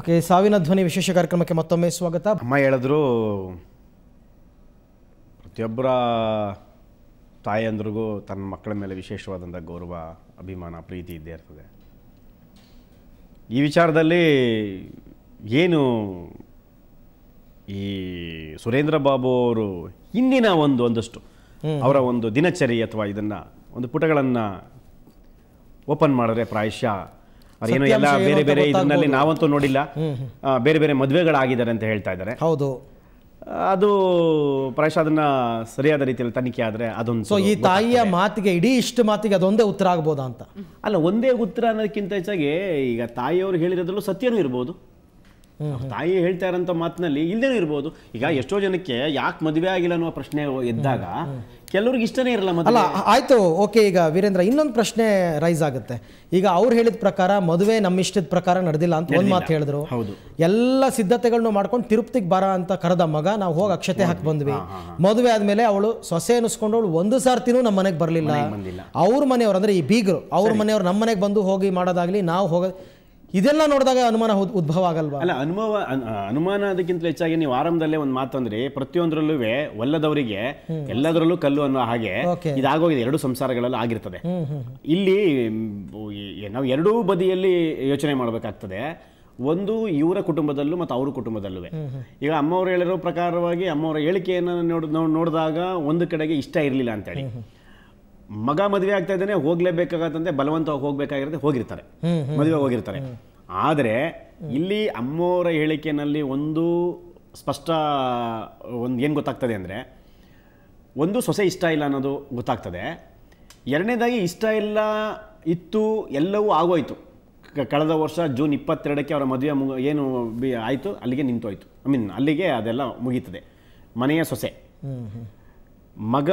Okay, ಸಾವಿನ ಧ್ವನಿ ವಿಶೇಷ ಕಾರ್ಯಕ್ರಮಕ್ಕೆ ಮತ್ತೊಮ್ಮೆ ಸ್ವಾಗತ. ಅಮ್ಮ ಹೇಳಿದ್ರು ಪ್ರತಿಯೊಬ್ಬರ ತಾಯಿಯಂದ್ರಿಗೂ ತನ್ನ ಮಕ್ಕಳ ಮೇಲೆ ವಿಶೇಷವಾದಂಥ ಗೌರವ, ಅಭಿಮಾನ, ಪ್ರೀತಿ ಇದ್ದೇ ಇರ್ತದೆ. ಈ ವಿಚಾರದಲ್ಲಿ ಏನು ಈ ಸುರೇಂದ್ರ ಬಾಬು ಅವರು ಹಿಂದಿನ ಒಂದಷ್ಟು ಅವರ ಒಂದು ದಿನಚರಿ ಅಥವಾ ಇದನ್ನ ಒಂದು ಪುಟಗಳನ್ನು ಓಪನ್ ಮಾಡಿದ್ರೆ ಪ್ರಾಯಶಃ ಅದೇನೋ ಎಲ್ಲ ಬೇರೆ ಬೇರೆ ಇದರಲ್ಲಿ ನಾವಂತೂ ನೋಡಿಲ್ಲ, ಬೇರೆ ಬೇರೆ ಮದುವೆಗಳಾಗಿದ್ದಾರೆ ಅಂತ ಹೇಳ್ತಾ ಇದ್ದಾರೆ. ಹೌದು, ಅದು ಪ್ರಾಯಶಃ ಅದನ್ನ ಸರಿಯಾದ ರೀತಿಯಲ್ಲಿ ತನಿಖೆ ಆದ್ರೆ ಅದೊಂದು. ಸೊ ಈ ತಾಯಿಯ ಮಾತಿಗೆ, ಇಡೀ ಇಷ್ಟು ಮಾತಿಗೆ ಅದೊಂದೇ ಉತ್ತರ ಆಗ್ಬೋದಾ ಅಂತ? ಅಲ್ಲ, ಒಂದೇ ಉತ್ತರ ಅನ್ನೋದಕ್ಕಿಂತ ಹೆಚ್ಚಾಗಿ ಈಗ ತಾಯಿಯವರು ಹೇಳಿರೋದ್ರಲ್ಲೂ ಸತ್ಯನೂ ಇರ್ಬೋದು, ತಾಯಿ ಹೇಳ್ತಾ ಇರೋಂಥ ಮಾತಿನಲ್ಲಿ ಇಲ್ಲದೇನೂ ಇರ್ಬೋದು. ಈಗ ಎಷ್ಟೋ ಜನಕ್ಕೆ ಯಾಕೆ ಮದುವೆ ಆಗಿಲ್ಲ ಅನ್ನೋ ಪ್ರಶ್ನೆ ಎದ್ದಾಗ ಕೆಲವ್ರಿಗೆ ಇಷ್ಟನೇ ಇರಲ್ಲ. ಅಲ್ಲ, ಆಯ್ತು, ಓಕೆ. ಈಗ ವೀರೇಂದ್ರ, ಇನ್ನೊಂದು ಪ್ರಶ್ನೆ ರೈಸ್ ಆಗುತ್ತೆ. ಈಗ ಅವ್ರು ಹೇಳಿದ ಪ್ರಕಾರ ಮದುವೆ ನಮ್ಮ ಇಷ್ಟದ ಪ್ರಕಾರ ನಡೆದಿಲ್ಲ ಅಂತ ಒಂದು ಮಾತು ಹೇಳಿದ್ರು. ಎಲ್ಲ ಸಿದ್ಧತೆಗಳನ್ನು ಮಾಡ್ಕೊಂಡು ತಿರುಪತಿಗೆ ಬರ ಅಂತ ಕರೆದ ಮಗ, ನಾವು ಹೋಗಿ ಅಕ್ಷತೆ ಹಾಕಿ ಬಂದ್ವಿ. ಮದುವೆ ಆದ್ಮೇಲೆ ಅವಳು ಸೊಸೆ ಅನ್ನಿಸ್ಕೊಂಡು ಅವಳು ಒಂದು ಸಾರ್ತಿನೂ ನಮ್ಮ ಮನೆಗೆ ಬರಲಿಲ್ಲ. ಅವ್ರ ಮನೆಯವ್ರು ಅಂದ್ರೆ ಈ ಬೀಗರು, ಅವ್ರ ಮನೆಯವ್ರು ನಮ್ಮ ಮನೆಗೆ ಬಂದು ಹೋಗಿ ಮಾಡೋದಾಗ್ಲಿ, ನಾವು ಹೋಗ, ಇದೆಲ್ಲ ನೋಡಿದಾಗ ಅನುಮಾನ ಉದ್ಭವ ಆಗಲ್ವಾ? ಅಲ್ಲ, ಅನುಮಾನ ಅದಕ್ಕಿಂತ ಹೆಚ್ಚಾಗಿ ನೀವು ಆರಂಭದಲ್ಲೇ ಒಂದು ಮಾತಂದ್ರೆ ಪ್ರತಿಯೊಂದರಲ್ಲೂ ಒಲ್ಲದವರಿಗೆ ಎಲ್ಲದರಲ್ಲೂ ಕಲ್ಲು ಅನ್ನೋ ಹಾಗೆ ಇದಾಗೋಗಿದೆ. ಎರಡು ಸಂಸಾರಗಳೆಲ್ಲ ಆಗಿರ್ತದೆ. ಇಲ್ಲಿ ನಾವು ಎರಡೂ ಬದಿಯಲ್ಲಿ ಯೋಚನೆ ಮಾಡಬೇಕಾಗ್ತದೆ. ಒಂದು ಇವರ ಕುಟುಂಬದಲ್ಲೂ ಮತ್ತು ಅವ್ರ ಕುಟುಂಬದಲ್ಲೂ. ಈಗ ಅಮ್ಮವ್ರು ಹೇಳಿರೋ ಪ್ರಕಾರವಾಗಿ ಅಮ್ಮವರ ಹೇಳಿಕೆಯನ್ನು ನೋಡಿದಾಗ ಒಂದು ಕಡೆಗೆ ಇಷ್ಟ ಇರಲಿಲ್ಲ ಅಂತೇಳಿ, ಮಗ ಮದುವೆ ಆಗ್ತಾ ಇದ್ದಾನೆ ಹೋಗ್ಲೇಬೇಕಾಗತ್ತಂತೆ, ಬಲವಂತವಾಗಿ ಹೋಗ್ಬೇಕಾಗಿರುತ್ತೆ, ಹೋಗಿರ್ತಾರೆ, ಮದುವೆ ಹೋಗಿರ್ತಾರೆ. ಆದರೆ ಇಲ್ಲಿ ಅಮ್ಮೋರ ಹೇಳಿಕೆಯಲ್ಲಿ ಒಂದು ಸ್ಪಷ್ಟ ಒಂದು ಏನು ಗೊತ್ತಾಗ್ತದೆ ಅಂದರೆ, ಒಂದು ಸೊಸೆ ಇಷ್ಟ ಇಲ್ಲ ಅನ್ನೋದು ಗೊತ್ತಾಗ್ತದೆ. ಎರಡನೇದಾಗಿ ಇಷ್ಟ ಇಲ್ಲ ಇತ್ತು, ಎಲ್ಲವೂ ಆಗೋಯ್ತು. ಕಳೆದ ವರ್ಷ ಜೂನ್ 22ಕ್ಕೆ ಅವರ ಮದುವೆ ಏನು ಆಯಿತು ಅಲ್ಲಿಗೆ ನಿಂತೋಯ್ತು. ಅಲ್ಲಿಗೆ ಅದೆಲ್ಲ ಮುಗೀತದೆ. ಮನೆಯ ಸೊಸೆ ಮಗ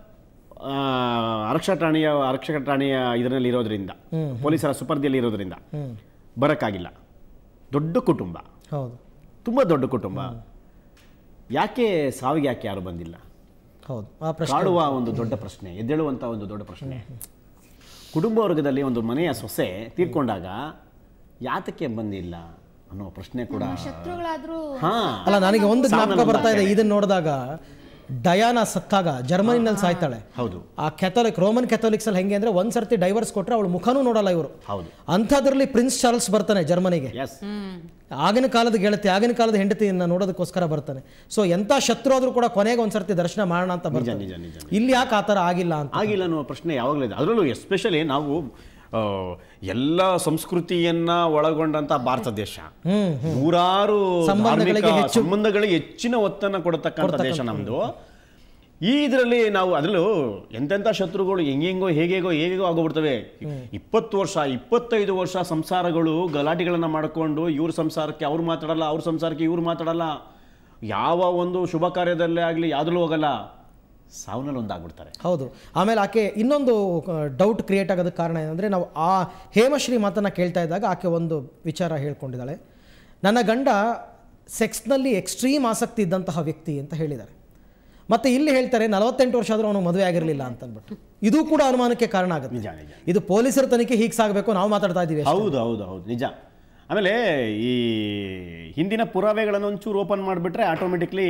ಆರಕ್ಷಕ ಠಾಣೆಯ ಇದರಲ್ಲಿ ಇರೋದ್ರಿಂದ, ಪೊಲೀಸರ ಸುಪರ್ದಿಯಲ್ಲಿ ಇರೋದ್ರಿಂದ ಬರೋಕ್ಕಾಗಿಲ್ಲ. ದೊಡ್ಡ ಕುಟುಂಬ, ತುಂಬ ದೊಡ್ಡ ಕುಟುಂಬ. ಯಾಕೆ ಸಾವಿಗೆ ಯಾಕೆ ಯಾರು ಬಂದಿಲ್ಲ? ಕಾಡುವ ಒಂದು ದೊಡ್ಡ ಪ್ರಶ್ನೆ, ಎದ್ದೇಳುವಂಥ ಒಂದು ದೊಡ್ಡ ಪ್ರಶ್ನೆ. ಕುಟುಂಬ ವರ್ಗದಲ್ಲಿ ಒಂದು ಮನೆಯ ಸೊಸೆ ತೀರ್ಕೊಂಡಾಗ ಯಾತಕ್ಕೆ ಬಂದಿಲ್ಲ ಅನ್ನೋ ಪ್ರಶ್ನೆ ಕೂಡ. ಅಲ್ಲ, ನನಗೆ ಒಂದು ಜ್ಞಾಪಕ ಬರ್ತಾ ಇದೆ ಇದನ್ನ ನೋಡಿದಾಗ. ಡಯಾನಾ ಸತ್ತಾಗ ಜರ್ಮನಿನಲ್ಲಿ ಸಾಯ್ತಾಳೆ. ಹೌದು. ಆ ರೋಮನ್ ಕ್ಯಾಥೋಲಿಕ್ಸ್ ಅಲ್ಲಿ ಹೆಂಗೆ ಅಂದ್ರೆ ಒಂದ್ ಸರ್ತಿ ಡೈವರ್ಸ್ ಕೊಟ್ರೆ ಅವಳು ಮುಖನೂ ನೋಡಲ್ಲ ಇವರು. ಅಂಥದ್ರಲ್ಲಿ ಪ್ರಿನ್ಸ್ ಚಾರ್ಲ್ಸ್ ಬರ್ತಾನೆ ಜರ್ಮನಿಗೆ. ಆಗಿನ ಕಾಲದ ಗೆಳತಿ, ಆಗಿನ ಕಾಲದ ಹೆಂಡತಿಯನ್ನ ನೋಡೋದಕ್ಕೋಸ್ಕರ ಬರ್ತಾನೆ. ಸೊ ಎಂತ ಶತ್ರು ಆದ್ರೂ ಕೂಡ ಕೊನೆಗೆ ಒಂದ್ಸರ್ತಿ ದರ್ಶನ ಮಾಡೋಣ ಅಂತ ಬರ್ತಾನೆ. ಇಲ್ಲಿ ಯಾಕೆ ಆತರ ಆಗಿಲ್ಲ ಅನ್ನೋ ಪ್ರಶ್ನೆ ಯಾವಾಗಲೂ ಇದೆ. ಅದರಲ್ಲೂ ಎಸ್ಪೆಷಲಿ ನಾವು ಎಲ್ಲ ಸಂಸ್ಕೃತಿಯನ್ನ ಒಳಗೊಂಡಂತ ಭಾರತ ದೇಶ, ನೂರಾರು ಸಂಬಂಧಗಳಿಗೆ ಹೆಚ್ಚಿನ ಒತ್ತನ್ನು ಕೊಡತಕ್ಕಂಥ ದೇಶ ನಮ್ದು. ಈ ಇದರಲ್ಲಿ ನಾವು ಅದರಲ್ಲೂ ಎಂತೆಂಥ ಶತ್ರುಗಳು ಹೇಗೇಗೋ ಆಗೋಗ್ಬಿಡ್ತವೆ. 20 ವರ್ಷ 25 ವರ್ಷ ಸಂಸಾರಗಳು ಗಲಾಟೆಗಳನ್ನ ಮಾಡಿಕೊಂಡು ಇವ್ರ ಸಂಸಾರಕ್ಕೆ ಅವ್ರು ಮಾತಾಡಲ್ಲ, ಅವ್ರ ಸಂಸಾರಕ್ಕೆ ಇವ್ರು ಮಾತಾಡಲ್ಲ, ಯಾವ ಒಂದು ಶುಭ ಕಾರ್ಯದಲ್ಲೇ ಆಗಲಿ ಯಾವ್ದ್ರಲ್ಲೂ ಹೋಗಲ್ಲ, ಸಾವನಲ್ಲಿ ಒಂದಾಗ್ಬಿಡ್ತಾರೆ. ಹೌದು. ಆಮೇಲೆ ಆಕೆ ಇನ್ನೊಂದು ಡೌಟ್ ಕ್ರಿಯೇಟ್ ಆಗೋದಕ್ಕೆ ಕಾರಣ ಏನಂದರೆ, ನಾವು ಆ ಹೇಮಶ್ರೀ ಮಾತನ್ನು ಕೇಳ್ತಾ ಇದ್ದಾಗ ಆಕೆ ಒಂದು ವಿಚಾರ ಹೇಳ್ಕೊಂಡಿದ್ದಾಳೆ. ನನ್ನ ಗಂಡ ಸೆಕ್ಸ್ನಲ್ಲಿ ಎಕ್ಸ್ಟ್ರೀಮ್ ಆಸಕ್ತಿ ಇದ್ದಂತಹ ವ್ಯಕ್ತಿ ಅಂತ ಹೇಳಿದ್ದಾರೆ. ಮತ್ತು ಇಲ್ಲಿ ಹೇಳ್ತಾರೆ 48 ವರ್ಷ ಆದರೂ ಅವನು ಮದುವೆ ಆಗಿರಲಿಲ್ಲ ಅಂತ ಅಂದ್ಬಿಟ್ಟು. ಇದು ಕೂಡ ಅನುಮಾನಕ್ಕೆ ಕಾರಣ ಆಗುತ್ತೆ. ಇದು ಪೊಲೀಸರ ತನಿಖೆ ಹೀಗೆ ಸಾಗಬೇಕು, ನಾವು ಮಾತಾಡ್ತಾ ಇದ್ದೀವಿ. ಹೌದು, ನಿಜ. ಆಮೇಲೆ ಈ ಹಿಂದಿನ ಪುರಾವೆಗಳನ್ನು ಒಂಚೂರು ಓಪನ್ ಮಾಡಿಬಿಟ್ರೆ ಆಟೋಮೆಟಿಕ್ಲಿ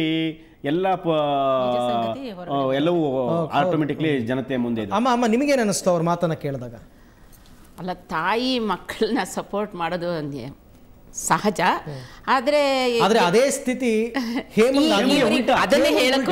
ಎಲ್ಲವೂ ಆಟೋಮೆಟಿಕ್ಲಿ ಜನತೆ ಮುಂದೆ. ಅಮ್ಮ ನಿಮಗೇನು ಅನ್ನಿಸ್ತು ಅವ್ರ ಮಾತನ್ನ ಕೇಳಿದಾಗ? ಅಲ್ಲ, ತಾಯಿ ಮಕ್ಕಳನ್ನ ಸಪೋರ್ಟ್ ಮಾಡೋದು ಸಹಜ. ಆದ್ರೆ ಅದೇ ಸ್ಥಿತಿ ಅದನ್ನೇ ಹೇಳಕ್ಕೆ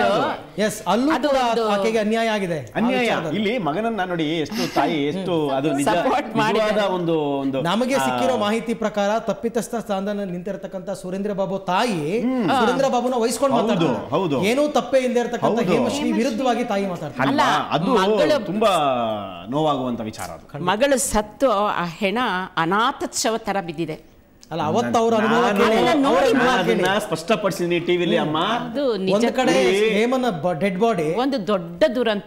ಅನ್ಯಾಯ ಆಗಿದೆ. ಇಲ್ಲಿ ಮಗನನ್ನ ನೋಡಿ ಎಷ್ಟು ತಾಯಿ ಎಷ್ಟು ಅದು ನಿಜವಾದ ಒಂದು ನಮಗೆ ಸಿಕ್ಕಿರೋ ಮಾಹಿತಿ ಪ್ರಕಾರ ತಪ್ಪಿತಸ್ಥ ಸ್ಥಾನದಲ್ಲಿ ನಿಂತಿರತಕ್ಕಂತ ಸುರೇಂದ್ರ ಬಾಬು ತಾಯಿ ಸುರೇಂದ್ರ ಬಾಬುನ ವಹಿಸ್ಕೊಂಡು ಮಾತಾಡ್ತಾರೆ. ಏನೂ ತಪ್ಪೇ ಇಲ್ಲದೆ ಇರತಕ್ಕಂತ ಹೇಮಶ್ರೀ ವಿರುದ್ಧವಾಗಿ ತಾಯಿ ಮಾತಾಡ್ತಾರೆ. ಅದು ತುಂಬಾ ನೋವಾಗುವಂತ ವಿಚಾರ. ಮಗಳು ಸತ್ತು ಆ ಹೆಣ ಅನಾಥೋತ್ಸವ ತರ ಬಿದ್ದಿದೆ. ಅಲ್ಲ, ಅವತ್ತು ಅವರ ಸ್ಪಷ್ಟಪಡಿಸಿದೀನಿ ಟಿವಿಲಿ. ಅಮ್ಮ, ಒಂದು ಕಡೆ ಹೇಮನ ಡೆಡ್ ಬಾಡಿ ಒಂದು ದೊಡ್ಡ ದುರಂತ. ಅದು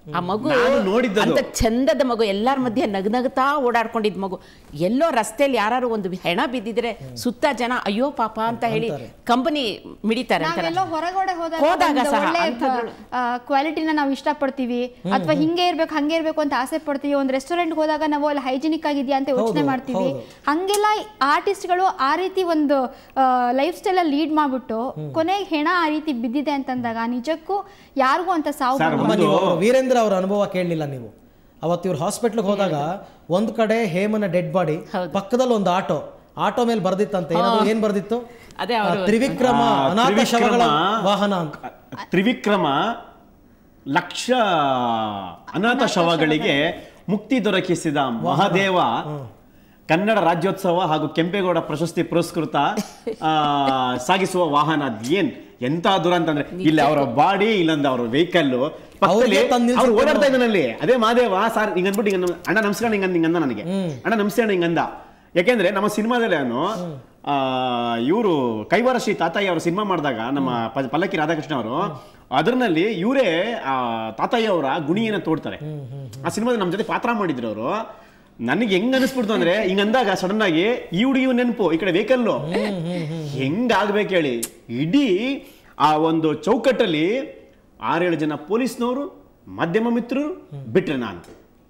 ಆ ಮಗು ನಾನು ನೋಡಿದ್ದದು. ಅಂತ ಚಂದದ ಮಗು, ಎಲ್ಲರ ಮಧ್ಯೆ ನಗ್ನಗ್ತಾ ಓಡಾಡ್ಕೊಂಡಿದ್ ಮಗು. ಎಲ್ಲೋ ರಸ್ತೆಯಲ್ಲಿ ಯಾರು ಒಂದು ಹೆಣ ಬಿದ್ದಿದ್ರೆ ಸುತ್ತ ಜನ ಅಯ್ಯೋ ಪಾಪ ಅಂತ ಹೇಳಿ ಕಂಪನಿ ಮಿಡಿತಾರೆ. ನಾವೆಲ್ಲೋ ಹೊರಗಡೆ ಹೋದಾಗ ಕ್ವಾಲಿಟಿನ ನಾವು ಇಷ್ಟಪಡ್ತೀವಿ, ಅಥವಾ ಹಿಂಗೆ ಇರ್ಬೇಕು ಹಂಗೆ ಇರ್ಬೇಕು ಅಂತ ಆಸೆ ಪಡ್ತೀವಿ. ಒಂದು ರೆಸ್ಟೋರೆಂಟ್ಗೆ ಹೋದಾಗ ನಾವು ಅಲ್ಲಿ ಹೈಜಿನಿಕ್ ಆಗಿದೆಯಾ ಅಂತ ಯೋಚನೆ ಮಾಡ್ತೀವಿ. ಹಂಗೆಲ್ಲ ಆರ್ಟಿಸ್ಟ್ಗಳು ಆ ರೀತಿ ಒಂದು ಲೈಫ್ ಸ್ಟೈಲ್ ಅಲ್ಲಿ ಲೀಡ್ ಮಾಡ್ಬಿಟ್ಟು ಕೊನೆಗೆ ಹೆಣ ಆ ರೀತಿ ಬಿದ್ದಿದೆ ಅಂತಂದಾಗ ನಿಜಕ್ಕೂ ಯಾರಿಗೂ ಅಂತ ಸಾವು. ವೀರೇಂದ್ರ ಅವರ ಅನುಭವ ಕೇಳಲಿಲ್ಲ ನೀವು? ಅವತ್ತು ಇವ್ರು ಹಾಸ್ಪಿಟ್ಲ್ಗೆ ಹೋದಾಗ ಒಂದ್ ಕಡೆ ಹೇಮನ ಡೆಡ್ ಬಾಡಿ, ಪಕ್ಕದಲ್ಲಿ ಒಂದು ಆಟೋ ಮೇಲೆ ಬರ್ದಿತ್ತಂತೆ. ಏನ್ ಬರ್ದಿತ್ತು? ತ್ರಿವಿಕ್ರಮ ಅನಾಥ ಶವಗಳ ವಾಹನ ಅಂತ. ತ್ರಿವಿಕ್ರಮ ಲಕ್ಷ ಅನಾಥ ಶವಗಳಿಗೆ ಮುಕ್ತಿ ದೊರಕಿಸಿದ ಮಹಾದೇವ ಕನ್ನಡ ರಾಜ್ಯೋತ್ಸವ ಹಾಗೂ ಕೆಂಪೇಗೌಡ ಪ್ರಶಸ್ತಿ ಪುರಸ್ಕೃತ ಸಾಗಿಸುವ ವಾಹನ. ಎಂತ ದುರಂತ ಅಂದ್ರೆ, ಇಲ್ಲಿ ಅವರ ಬಾಡಿ, ಇಲ್ಲಂದ ಅವರ ವೆಹಿಕಲ್ ಪಕ್ಕದಲ್ಲಿ ಅವ್ರು ಓಡಾಡ್ತಾ ಇದ್ದಾನಲ್ಲಿ. ಅದೇ ಮಹಾದೇವ ಸಾರ್ ಹಿಂಗ ಅಂದ್ಬಿಟ್ಟು ಹಿಂಗ ಅಣ್ಣ ನಮಸ್ಕಾರ ಹಿಂಗಂದ ನನಗೆ, ಅಣ್ಣ ನಮಸ್ಕಾರ ಹಿಂಗಂದ. ಯಾಕೆಂದ್ರೆ ನಮ್ಮ ಸಿನಿಮಾದಲ್ಲಿ ಅವನು ಇವರು ಕೈವಾರ ಶ್ರೀ ತಾತಯ್ಯ ಅವರು ಸಿನಿಮಾ ಮಾಡಿದಾಗ ನಮ್ಮ ಪಲ್ಲಕ್ಕಿ ರಾಧಾಕೃಷ್ಣ ಅವರು ಅದರಲ್ಲಿ ಇವರೇ ತಾತಯ್ಯ ಅವರ ಗುಣಿಯನ್ನ ತೋಡ್ತಾರೆ. ಆ ಸಿನಿಮಾದಲ್ಲಿ ನಮ್ಮ ಜೊತೆ ಪಾತ್ರ ಮಾಡಿದ್ರು ಅವರು. ನನಗೆ ಹೆಂಗ್ ಅನಿಸ್ಬಿಡ್ತು ಅಂದ್ರೆ ಹಿಂಗಂದಾಗ ಸಡನ್ ಆಗಿ ಈ ಹುಡುಗಿ ನೆನಪು, ಈ ಕಡೆ ವೆಹಿಕಲ್ಲು ಹೆಂಗಾಗ್ಬೇಕು ಹೇಳಿ. ಇಡೀ ಆ ಒಂದು ಚೌಕಟ್ಟಲ್ಲಿ 6-7 ಜನ ಪೊಲೀಸ್ನವರು, ಮಾಧ್ಯಮ ಮಿತ್ರರು, ಬಿಟ್ರೆ ನಾನು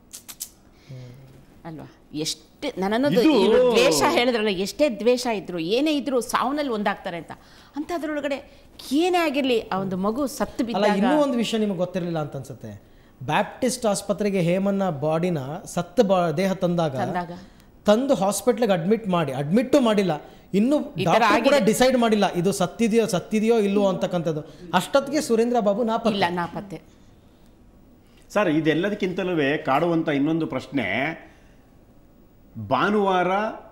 ಅಲ್ವಾ. ಎಷ್ಟೇ ನನ್ನದು ದ್ವೇಷ ಹೇಳಿದ್ರಲ್ಲ, ಎಷ್ಟೇ ದ್ವೇಷ ಇದ್ರು ಏನೇ ಇದ್ರು ಸಾವನಲ್ಲಿ ಒಂದಾಗ್ತಾರೆ ಅಂತ. ಅಂತದ್ರೊಳಗಡೆ ಏನೇ ಆಗಿರ್ಲಿ ಆ ಒಂದು ಮಗು ಸತ್ತು ಬಿದ್ದಾಗ. ಇನ್ನೂ ಒಂದು ವಿಷಯ ನಿಮಗೆ ಗೊತ್ತಿರಲಿಲ್ಲ ಅಂತ ಅನ್ಸುತ್ತೆ. ಬ್ಯಾಪ್ಟಿಸ್ಟ್ ಆಸ್ಪತ್ರೆಗೆ ಹೇಮನ್ನ ಬಾಡಿನ ಸತ್ತ ದೇಹ ತಂದು ಹಾಸ್ಪಿಟ್ಲಿಗೆ ಅಡ್ಮಿಟ್ಟು ಮಾಡಿಲ್ಲ. ಇನ್ನು ಕೂಡ ಡಿಸೈಡ್ ಮಾಡಿಲ್ಲ ಇದು ಸತ್ತಿದೆಯೋ ಇಲ್ಲೋ ಅಂತಕ್ಕಂಥದ್ದು. ಅಷ್ಟೊತ್ತಿಗೆ ಸುರೇಂದ್ರ ಬಾಬು ನಾಪತ್ತೆ. ಸರ್, ಇದೆಲ್ಲದಕ್ಕಿಂತಲೂ ಕಾಡುವಂತ ಇನ್ನೊಂದು ಪ್ರಶ್ನೆ, ಭಾನುವಾರ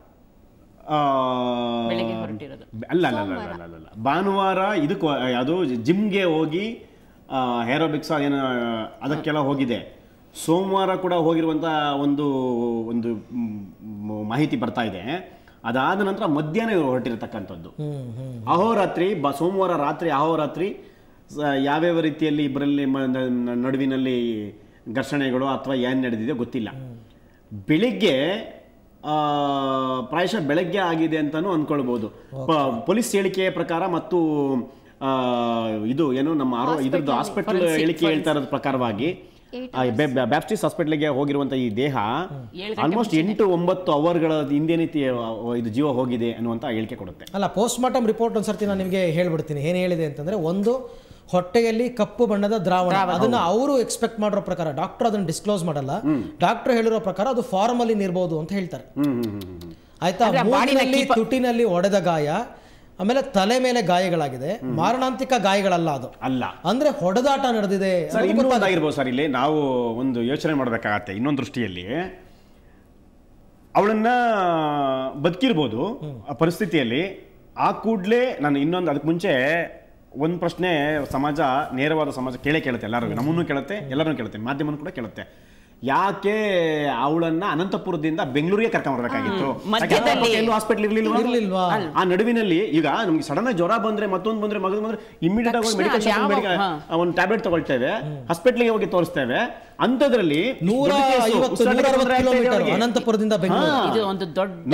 ಅಲ್ಲ ಭಾನುವಾರ ಇದಕ್ಕೆ ಅದು ಜಿಮ್ಗೆ ಹೋಗಿ ಏರೋಬಿಕ್ಸ್ ಏನು ಅದಕ್ಕೆಲ್ಲ ಹೋಗಿದೆ. ಸೋಮವಾರ ಕೂಡ ಹೋಗಿರುವಂಥ ಒಂದು ಒಂದು ಮಾಹಿತಿ ಬರ್ತಾ ಇದೆ. ಅದಾದ ನಂತರ ಮಧ್ಯಾಹ್ನ ಇವರು ಹೊರಟಿರತಕ್ಕಂಥದ್ದು. ಅಹೋರಾತ್ರಿ ಸೋಮವಾರ ರಾತ್ರಿ ಅಹೋರಾತ್ರಿ ಯಾವ್ಯಾವ ರೀತಿಯಲ್ಲಿ ಇಬ್ಬರಲ್ಲಿ ನಡುವಿನಲ್ಲಿ ಘರ್ಷಣೆಗಳು ಅಥವಾ ಏನು ನಡೆದಿದೆ ಗೊತ್ತಿಲ್ಲ. ಬೆಳಿಗ್ಗೆ ಪ್ರಾಯಶಃ ಬೆಳಗ್ಗೆ ಆಗಿದೆ ಅಂತಾನು ಅಂದ್ಕೊಳ್ಬಹುದು. ಪೊಲೀಸ್ ಹೇಳಿಕೆಯ ಪ್ರಕಾರ ಮತ್ತು ಇದು ಏನು ನಮ್ಮ ಇದ್ರದ್ದು ಹಾಸ್ಪಿಟಲ್ ಹೇಳಿಕೆ ಹೇಳ್ತಾ ಇರೋದ್ರ ಪ್ರಕಾರವಾಗಿ ಬ್ಯಾಪ್ಟಿಸ್ಟ್ ಹಾಸ್ಪಿಟಲ್ಗೆ ಹೋಗಿರುವಂತ ಈ ದೇಹ ಆಲ್ಮೋಸ್ಟ್ 8-9 ಅವರ್ಗಳ ಹಿಂದೇನೆ ಇದು ಜೀವ ಹೋಗಿದೆ ಅನ್ನುವಂತ ಹೇಳಿಕೆ ಕೊಡುತ್ತೆ. ಅಲ್ಲ, ಪೋಸ್ಟ್ ಮಾರ್ಟಮ್ ರಿಪೋರ್ಟ್ ಒಂದ್ಸರ್ತಿ ನಾನು ನಿಮಗೆ ಹೇಳ್ಬಿಡ್ತೀನಿ. ಏನು ಹೇಳಿದೆ ಅಂತಂದ್ರೆ, ಒಂದು ಹೊಟ್ಟೆಯಲ್ಲಿ ಕಪ್ಪು ಬಣ್ಣದ ದ್ರಾವಣ, ಅದನ್ನ ಅವರು ಎಕ್ಸ್ಪೆಕ್ಟ್ ಮಾಡಿರೋ ಪ್ರಕಾರ, ಡಾಕ್ಟರ್ ಅದನ್ನ ಡಿಸ್ಕ್ಲೋಸ್ ಮಾಡಲ್ಲ. ಡಾಕ್ಟರ್ ಹೇಳಿರೋ ಪ್ರಕಾರ ಅದು ಫಾರ್ಮಲಿನ್ ಇರ್ಬೋದು ಅಂತ ಹೇಳ್ತಾರೆ. ಆಯ್ತಾ? ಮೂಗಿನಲ್ಲಿ ತುಟಿನಲ್ಲಿ ಒಡೆದ ಗಾಯ, ಆಮೇಲೆ ತಲೆ ಮೇಲೆ ಗಾಯಗಳಾಗಿದೆ, ಮಾರಣಾಂತಿಕ ಗಾಯಗಳಲ್ಲ ಅದು ಅಲ್ಲ. ಅಂದ್ರೆ ಹೊಡೆದಾಟ ನಡೆದಿದೆ ಆಗಿರ್ಬೋದು ಸರ್. ಇಲ್ಲಿ ನಾವು ಒಂದು ಯೋಚನೆ ಮಾಡ್ಬೇಕಾಗತ್ತೆ ಇನ್ನೊಂದು ದೃಷ್ಟಿಯಲ್ಲಿ. ಅವಳನ್ನ ಬದುಕಿರ್ಬೋದು ಆ ಪರಿಸ್ಥಿತಿಯಲ್ಲಿ. ಆ ಕೂಡ್ಲೆ ನಾನು ಇನ್ನೊಂದು ಅದಕ್ಕೆ ಮುಂಚೆ ಒಂದು ಪ್ರಶ್ನೆ ಸಮಾಜ, ನೇರವಾದ ಸಮಾಜ ಕೇಳುತ್ತೆ ಎಲ್ಲರಿಗೂ, ನಮ್ಮನ್ನು ಕೇಳುತ್ತೆ, ಎಲ್ಲರನ್ನು ಕೇಳುತ್ತೆ, ಮಾಧ್ಯಮನೂ ಕೂಡ ಕೇಳುತ್ತೆ. ಯಾಕೆ ಅವಳನ್ನ ಅನಂತಪುರದಿಂದ ಬೆಂಗಳೂರಿಗೆ ಕರ್ಕೊಂಡ್ ಬರ್ಬೇಕಾಗಿತ್ತು? ಹಾಸ್ಪಿಟಲ್ ಇರ್ಲಿಲ್ವಾ? ಆ ನಡುವಿನಲ್ಲಿ ಈಗ ನಮ್ಗೆ ಸಡನ್ ಆಗಿ ಜ್ವರ ಬಂದ್ರೆ, ಮತ್ತೊಂದು ಬಂದ್ರೆ, ಮಗದು ಬಂದ್ರೆ ಇಮಿಡಿಯೇಟ್ ಆಗಿ ಮೆಡಿಕಲ್ ಒಂದು ಟ್ಯಾಬ್ಲೆಟ್ ತಗೊಳ್ತೇವೆ, ಹಾಸ್ಪಿಟ್ಲಿಗೆ ಹೋಗಿ ತೋರಿಸ್ತೇವೆ. ಅಂತದ್ರಲ್ಲಿ 150 ಕಿಲೋಮೀಟರ್ ಅನಂತಪುರದಿಂದ ಬೆಂಗಳೂರು, ಒಂದು ದೊಡ್ಡ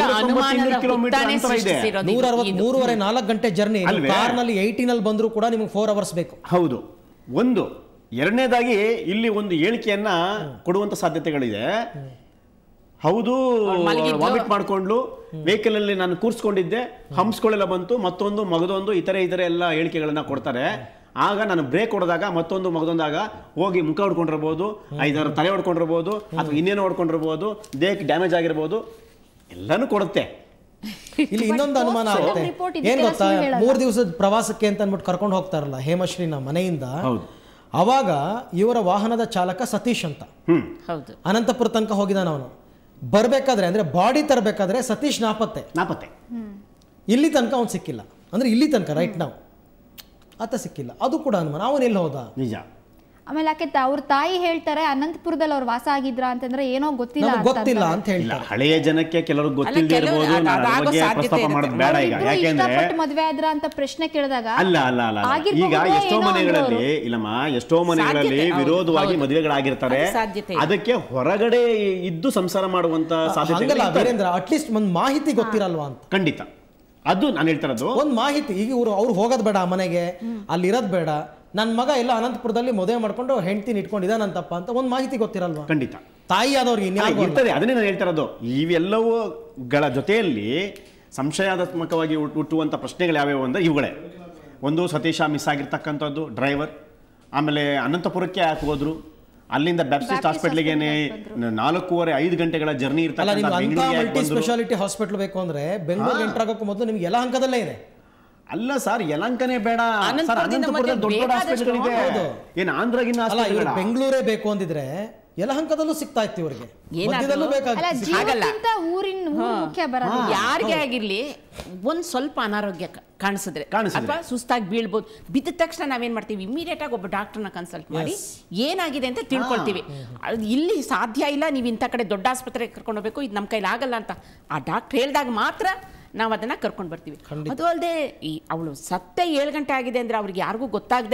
3.5-4 ಗಂಟೆ ಜರ್ನಿ. ಕಾರ್ನಲ್ಲಿ 18 ಬಂದ್ರು ಕೂಡ ನಿಮ್ಗೆ 4 ಅವರ್ಸ್ ಬೇಕು. ಹೌದು. ಒಂದು ಎರಡನೇದಾಗಿ ಇಲ್ಲಿ ಒಂದು ಹೇಳಿಕೆಯನ್ನ ಕೊಡುವಂತ ಸಾಧ್ಯತೆಗಳಿದೆ. ಹೌದು, ವಾಮಿಟ್ ಮಾಡ್ಕೊಂಡು ವೆಹಿಕಲ್ ಅಲ್ಲಿ ನಾನು ಕೂರ್ಸ್ಕೊಂಡಿದ್ದೆ, ಹಂಸ್ಗಳೆಲ್ಲ ಬಂತು, ಮತ್ತೊಂದು ಮಗದೊಂದು ಇತರೆ ಎಲ್ಲ ಹೇಳಿಕೆಗಳನ್ನ ಕೊಡ್ತಾರೆ. ಆಗ ನಾನು ಬ್ರೇಕ್ ಹೊಡೆದಾಗ ಮತ್ತೊಂದು ಮಗದೊಂದಾಗ ಹೋಗಿ ಮುಖ ಹೊಡ್ಕೊಂಡಿರ್ಬೋದು, 5-6 ತಲೆ ಹೊಡ್ಕೊಂಡಿರ್ಬೋದು, ಅಥವಾ ಇನ್ನೇನೋ ಹೊಡ್ಕೊಂಡಿರ್ಬೋದು, ದೇಹಕ್ಕೆ ಡ್ಯಾಮೇಜ್ ಆಗಿರ್ಬೋದು, ಎಲ್ಲಾನು ಕೊಡುತ್ತೆ. ಇಲ್ಲಿ ಇನ್ನೊಂದು ಅನುಮಾನ ಆಗುತ್ತೆ. ಏನ್ ಗೊತ್ತಾ, 3 ದಿವಸದ ಪ್ರವಾಸಕ್ಕೆ ಅಂತ ಅಂದ್ಬಿಟ್ಟು ಕರ್ಕೊಂಡು ಹೋಗ್ತಾರಲ್ಲ ಹೇಮಶ್ರೀನ ಮನೆಯಿಂದ. ಅವಾಗ ಇವರ ವಾಹನದ ಚಾಲಕ ಸತೀಶ್ ಅಂತ ಅನಂತಪುರ ತನಕ ಹೋಗಿದ್ದಾನ. ಅವನು ಬರ್ಬೇಕಾದ್ರೆ ಅಂದ್ರೆ ಬಾಡಿ ತರಬೇಕಾದ್ರೆ ಸತೀಶ್ ನಾಪತ್ತೆ. ಇಲ್ಲಿ ತನಕ ಅವ್ನು ಸಿಕ್ಕಿಲ್ಲ. ಅಂದ್ರೆ ಇಲ್ಲಿ ತನಕ ರೈಟ್ ನಾವು ಆತ ಸಿಕ್ಕಿಲ್ಲ. ಅದು ಕೂಡ ಅನುಮಾನ. ಅವನು ಎಲ್ಲಿ ಹೋದ? ನಿಜ. ಆಮೇಲೆ ಯಾಕೆ ಅವ್ರ ತಾಯಿ ಹೇಳ್ತಾರೆ ಅನಂತಪುರದಲ್ಲಿ ಅವ್ರು ವಾಸ ಆಗಿದ್ರ ಅಂತಂದ್ರೆ ಏನೋ ಗೊತ್ತಿಲ್ಲ ಅಂತ ಹೇಳ್ತಾರೆ. ಹಳೆಯ ಜನಕ್ಕೆ ಕೆಲವರು ಗೊತ್ತಿಲ್ಲದೆ ಇರಬಹುದು, ಪ್ರಸ್ತಾಪ ಮಾಡೋದು ಬೇಡ ಈಗ. ಯಾಕೆಂದ್ರೆ ಮದುವೆ ಆದ್ರ ಅಂತ ಪ್ರಶ್ನೆ ಕೇಳಿದಾಗ ಅಲ್ಲ ಈಗ ಎಷ್ಟೋ ಮನೆಗಳಲ್ಲಿ ಇಲ್ಲಮ್ಮ, ಎಷ್ಟೋ ಮನೆಗಳಲ್ಲಿ ವಿರೋಧವಾಗಿ ಮದುವೆಗಳಾಗಿರ್ತಾರೆ, ಅದಕ್ಕೆ ಹೊರಗಡೆ ಇದ್ದು ಸಂಸಾರ ಮಾಡುವಂತ ಸಾಧ್ಯತೆ ಅಟ್ಲೀಸ್ಟ್ ಒಂದು ಮಾಹಿತಿ ಗೊತ್ತಿರಲ್ವಾ ಅಂತ. ಖಂಡಿತ, ಅದು ನಾನು ಹೇಳ್ತಿರೋದು ಒಂದು ಮಾಹಿತಿ. ಈಗ ಅವ್ರು ಹೋಗೋದು ಬೇಡ ಮನೆಗೆ, ಅಲ್ಲಿ ಇರೋದು ಬೇಡ, ನನ್ನ ಮಗ ಎಲ್ಲ ಅನಂತಪುರದಲ್ಲಿ ಮದುವೆ ಮಾಡ್ಕೊಂಡು ಹೆಂಡ್ತಿನ ಇಟ್ಕೊಂಡಿದ್ದಾನಂತಪ್ಪ ಅಂತ ಒಂದು ಮಾಹಿತಿ ಗೊತ್ತಿರಲ್ವಾ? ಖಂಡಿತ ತಾಯಿ ಆದವ್ರಿಗೆ ಇರ್ತದೆ. ಅದನ್ನೇ ನಾನು ಹೇಳ್ತಿರೋದು. ಇವೆಲ್ಲವುಗಳ ಜೊತೆಯಲ್ಲಿ ಸಂಶಯಾತ್ಮಕವಾಗಿ ಹುಟ್ಟುವಂಥ ಪ್ರಶ್ನೆಗಳು ಯಾವ್ಯಾವು ಅಂದ್ರೆ ಇವುಗಳೇ. ಒಂದು, ಸತೀಶ ಮಿಸ್ ಆಗಿರ್ತಕ್ಕಂಥದ್ದು, ಡ್ರೈವರ್. ಆಮೇಲೆ ಅನಂತಪುರಕ್ಕೆ ಯಾಕೆ ಹೋದ್ರು, ಅಲ್ಲಿಂದ ಬ್ಯಾಪ್ಟಿಸ್ಟ್ ಹಾಸ್ಪಿಟ್ಲಿಗೆ 4.5 ಗಂಟೆಗಳ ಜರ್ನಿ ಮಲ್ಟಿ ಸ್ಪೆಷಾಲಿಟಿ ಹಾಸ್ಪಿಟಲ್ ಬೇಕು ಅಂದ್ರೆ ಬೆಂಗಳೂರು ಎಂಟರ್ ಆಗೋಕ್ಕೂ ಮೊದಲು ನಿಮ್ಗೆ ಯಲಹಂಕದಲ್ಲೇ ಇದೆ. ಅಲ್ಲ ಸರ್, ಯಲಹಂಕನೇ ಬೇಡ ಸರ್, ಅನಂತಪುರದಲ್ಲಿ ದೊಡ್ಡ ದೊಡ್ಡ ಹಾಸ್ಪಿಟಲ್ ಇದೆ. ಏನು ಆಂಧ್ರಗಿನ್ನ ಬೆಂಗಳೂರೇ ಬೇಕು ಅಂದಿದ್ರೆ ಯಲಹಂಕದಲ್ಲೂ ಸಿಗ್ತಾ ಇತ್ತು ಇವ್ರಿಗೆ. ಯಾರಿಗೆ ಆಗಿರ್ಲಿ ಒಂದ್ ಸ್ವಲ್ಪ ಅನಾರೋಗ್ಯ ಕಾಣಿಸಿದ್ರೆ ಅಥವಾ ಸುಸ್ತಾಗಿ ಬೀಳ್ಬೋದು, ಬಿದ್ದ ತಕ್ಷಣ ನಾವೇನ್ ಮಾಡ್ತೀವಿ, ಇಮಿಡಿಯೇಟ್ ಆಗಿ ಒಬ್ಬ ಡಾಕ್ಟರ್ನ ಕನ್ಸಲ್ಟ್ ಮಾಡಿ ಏನಾಗಿದೆ ಅಂತ ತಿಳ್ಕೊಳ್ತೀವಿ. ಇಲ್ಲಿ ಸಾಧ್ಯ ಇಲ್ಲ, ನೀವು ಇಂಥ ಕಡೆ ದೊಡ್ಡ ಆಸ್ಪತ್ರೆಗೆ ಕರ್ಕೊಂಡು ಹೋಗ್ಬೇಕು, ಇದು ನಮ್ಮ ಕೈಲಿ ಆಗಲ್ಲ ಅಂತ ಆ ಡಾಕ್ಟರ್ ಹೇಳಿದಾಗ ಮಾತ್ರ ನಾವು ಅದನ್ನ ಕರ್ಕೊಂಡು ಬರ್ತೀವಿ. ಅದು ಅಲ್ಲದೆ ಅವಳು ಸತ್ತೆ 7 ಗಂಟೆ ಆಗಿದೆ ಅಂದ್ರೆ ಅವ್ರಿಗೆ ಯಾರಿಗೂ ಗೊತ್ತಾಗದೆ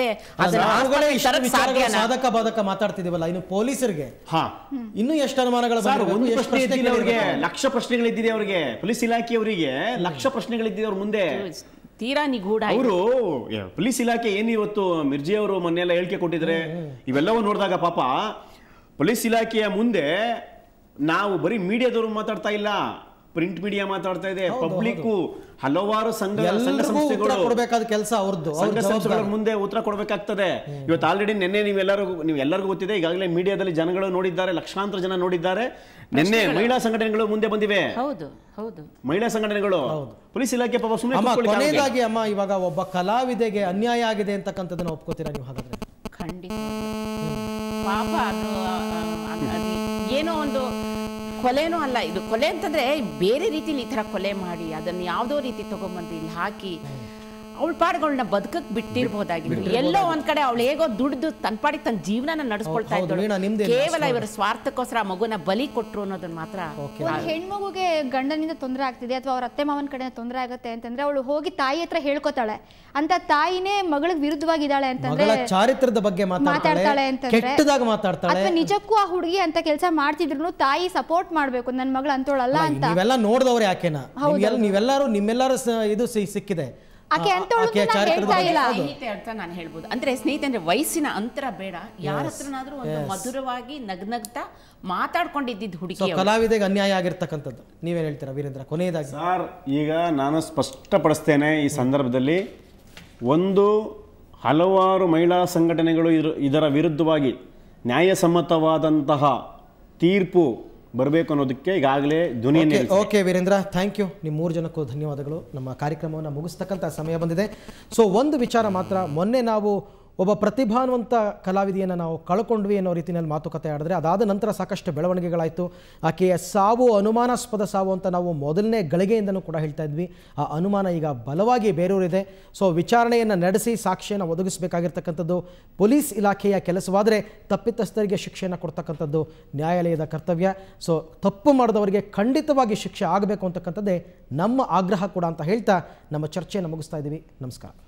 ಸಾಧಕ ಬಾಧಕ ಮಾತಾಡ್ತಿದೀವಲ್ಲ, ಇನ್ನು ಪೊಲೀಸರಿಗೆ ಇನ್ನು ಎಷ್ಟು ಅನುಮಾನಗಳು ಲಕ್ಷ ಪ್ರಶ್ನೆಗಳಿದ್ದಿದೆ ಅವ್ರಿಗೆ. ಪೊಲೀಸ್ ಇಲಾಖೆಯವರಿಗೆ ಲಕ್ಷ ಪ್ರಶ್ನೆಗಳಿದ್ದಿದೆ ಅವ್ರ ಮುಂದೆ. ತೀರಾ ನಿಗೂಢ ಅವರು ಪೊಲೀಸ್ ಇಲಾಖೆ ಏನು ಇವತ್ತು ಮಿರ್ಜಿ ಅವರು ಮೊನ್ನೆ ಎಲ್ಲ ಹೇಳಿಕೆ ಕೊಟ್ಟಿದ್ರೆ, ಇವೆಲ್ಲವೂ ನೋಡಿದಾಗ ಪಾಪ ಪೊಲೀಸ್ ಇಲಾಖೆಯ ಮುಂದೆ ನಾವು ಬರೀ ಮೀಡಿಯಾದವರು ಮಾತಾಡ್ತಾ ಇಲ್ಲ, ಪ್ರಿಂಟ್ ಮೀಡಿಯಾ ಮಾತಾಡ್ತಾ ಇದೆ, ಪಬ್ಲಿಕ್ ಹಲವಾರು ಸಂಘ ಸಂಸ್ಥೆಗಳು ಮುಂದೆ ಉತ್ತರ ಕೊಡಬೇಕಾಗ್ತದೆ. ಇವತ್ತು ಆಲ್ರೆಡಿ ನಿನ್ನೆ ನೀವೆಲ್ಲರಿಗೂ ಗೊತ್ತಿದೆ, ಈಗಾಗಲೇ ಮೀಡಿಯಾದಲ್ಲಿ ಜನಗಳು ನೋಡಿದ್ದಾರೆ, ಲಕ್ಷಾಂತರ ಜನ ನೋಡಿದ್ದಾರೆ. ನಿನ್ನೆ ಮಹಿಳಾ ಸಂಘಟನೆಗಳು ಮುಂದೆ ಬಂದಿವೆ. ಮಹಿಳಾ ಸಂಘಟನೆಗಳು, ಪೊಲೀಸ್ ಇಲಾಖೆ ಪಾಪ ಸುಮ್ಮನೆ. ಅಮ್ಮ, ಇವಾಗ ಒಬ್ಬ ಕಲಾವಿದೆಗೆ ಅನ್ಯಾಯ ಆಗಿದೆ ಅಂತಕ್ಕಂಥದ್ದನ್ನ ಒಪ್ಕೋತೀರಾ ನೀವು? ಹಾಗಾದ್ರೆ ಖಂಡಿತ ಪಾಪ ಅದು ಏನೋ ಒಂದು ಕೊಲೆನೂ ಅಲ್ಲ, ಇದು ಕೊಲೆ ಅಂತಂದ್ರೆ ಬೇರೆ ರೀತಿಲಿ ಈ ತರ ಕೊಲೆ ಮಾಡಿ ಅದನ್ನ ಯಾವ್ದೋ ರೀತಿ ತಗೊಂಡ್ಬಂದು ಇಲ್ಲಿ ಹಾಕಿ ಅವಳ ಪಾಡುಗಳನ್ನ ಬದುಕಕ್ಕೆ ಬಿಟ್ಟಿರ್ಬೋದಾಗಿತ್ತು. ಎಲ್ಲೋ ಒಂದ್ ಕಡೆ ಅವಳು ಹೇಗೋ ದುಡ್ದು ತನ್ನ ಪಾಡಿಗೆ ತನ್ನ ಜೀವನ ನಡೆಸ್ಕೊಳ್ತಾ ಇದ್ದಳು. ಕೇವಲ ಇವರ ಸ್ವಾರ್ಥಕ್ಕೋಸ್ಕರ ಮಗುನ ಬಲಿ ಕೊಟ್ರು ಅನ್ನೋದನ್ನ ಮಾತ್ರ. ಹೆಣ್ಮಗುಗೆ ಗಂಡನಿಂದ ತೊಂದರೆ ಆಗ್ತಿದೆ ಅಥವಾ ಅವ್ರ ಅತ್ತೆ ಮಾವನ ಕಡೆ ತೊಂದರೆ ಆಗುತ್ತೆ ಅಂತಂದ್ರೆ ಅವಳು ಹೋಗಿ ತಾಯಿ ಹತ್ರ ಹೇಳ್ಕೊತಾಳೆ. ಅಂತ ತಾಯಿನೇ ಮಗಳಿಗೆ ವಿರುದ್ಧವಾಗಿದ್ದಾಳೆ ಅಂತಂದ್ರೆ, ಚಾರಿತ್ರದ ಬಗ್ಗೆ ಮಾತಾಡ್ತಾಳೆ ಅಂತಂದ್ರೆ, ಅಥವಾ ನಿಜಕ್ಕೂ ಆ ಹುಡುಗಿ ಅಂತ ಕೆಲಸ ಮಾಡ್ತಿದ್ರು ತಾಯಿ ಸಪೋರ್ಟ್ ಮಾಡ್ಬೇಕು, ನನ್ನ ಮಗಳು ಅಂತೋಳಲ್ಲ ಅಂತ. ನೀವೆಲ್ಲ ನೋಡಿದವ್ರೆ ಯಾಕೆನಾ, ನಿಮ್ಮೆಲ್ಲರೂ ಇದು ಸಿಕ್ಕಿದೆ. ನಾನು ಹೇಳ್ಬೋದು ಅಂದ್ರೆ ಸ್ನೇಹಿತೆ ಅಂದ್ರೆ ವಯಸ್ಸಿನ ಅಂತರ ಬೇಡ, ಯಾರ ಹತ್ರನಾದ್ರೂ ಒಂದು ಮಧುರವಾಗಿ ನಗ್ನಗ್ತಾ ಮಾತಾಡ್ಕೊಂಡಿದ್ದ ಹುಡುಗಿ. ಕಲಾವಿದೆಗೆ ಅನ್ಯಾಯ ಆಗಿರ್ತಕ್ಕಂಥದ್ದು ನೀವೇನ್ ಹೇಳ್ತೀರಾ ವೀರೇಂದ್ರ? ಕೊನೆಯದಾಗಿ ಸರ್, ಈಗ ನಾನು ಸ್ಪಷ್ಟಪಡಿಸ್ತೇನೆ ಈ ಸಂದರ್ಭದಲ್ಲಿ, ಒಂದು ಹಲವಾರು ಮಹಿಳಾ ಸಂಘಟನೆಗಳು ಇದರ ವಿರುದ್ಧವಾಗಿ ನ್ಯಾಯಸಮ್ಮತವಾದಂತಹ ತೀರ್ಪು ಬರಬೇಕು ಅನ್ನೋದಕ್ಕೆ ಈಗಾಗಲೇ ಧ್ವನಿಯನ್ನು. Okay Virendra, thank you. ನಿಮ್ಮ 3 ಜನಕ್ಕೂ ಧನ್ಯವಾದಗಳು. ನಮ್ಮ ಕಾರ್ಯಕ್ರಮವನ್ನು ಮುಗಿಸ್ತಕ್ಕಂಥ ಸಮಯ ಬಂದಿದೆ. ಸೊ ಒಂದು ವಿಚಾರ ಮಾತ್ರ, ಮೊನ್ನೆ ನಾವು ಒಬ್ಬ ಪ್ರತಿಭಾನ್ವಂತ ಕಲಾವಿದೆಯನ್ನು ನಾವು ಕಳ್ಕೊಂಡ್ವಿ ಅನ್ನೋ ರೀತಿಯಲ್ಲಿ ಮಾತುಕತೆ ಆಡಿದ್ರೆ, ಅದಾದ ನಂತರ ಸಾಕಷ್ಟು ಬೆಳವಣಿಗೆಗಳಾಯಿತು. ಆಕೆಯ ಸಾವು ಅನುಮಾನಾಸ್ಪದ ಸಾವು ಅಂತ ನಾವು ಮೊದಲನೇ ಗಳಿಗೆಯಿಂದನೂ ಕೂಡ ಹೇಳ್ತಾ ಇದ್ವಿ. ಆ ಅನುಮಾನ ಈಗ ಬಲವಾಗಿ ಬೇರೂರಿದೆ. ಸೊ ವಿಚಾರಣೆಯನ್ನು ನಡೆಸಿ ಸಾಕ್ಷಿಯನ್ನು ಒದಗಿಸಬೇಕಾಗಿರ್ತಕ್ಕಂಥದ್ದು ಪೊಲೀಸ್ ಇಲಾಖೆಯ ಕೆಲಸವಾದರೆ, ತಪ್ಪಿತಸ್ಥರಿಗೆ ಶಿಕ್ಷೆಯನ್ನು ಕೊಡ್ತಕ್ಕಂಥದ್ದು ನ್ಯಾಯಾಲಯದ ಕರ್ತವ್ಯ. ಸೊ ತಪ್ಪು ಮಾಡಿದವರಿಗೆ ಖಂಡಿತವಾಗಿ ಶಿಕ್ಷೆ ಆಗಬೇಕು ಅಂತಕ್ಕಂಥದ್ದೇ ನಮ್ಮ ಆಗ್ರಹ ಕೂಡ ಅಂತ ಹೇಳ್ತಾ ನಮ್ಮ ಚರ್ಚೆಯನ್ನು ಮುಗಿಸ್ತಾ ಇದ್ದೀವಿ. ನಮಸ್ಕಾರ.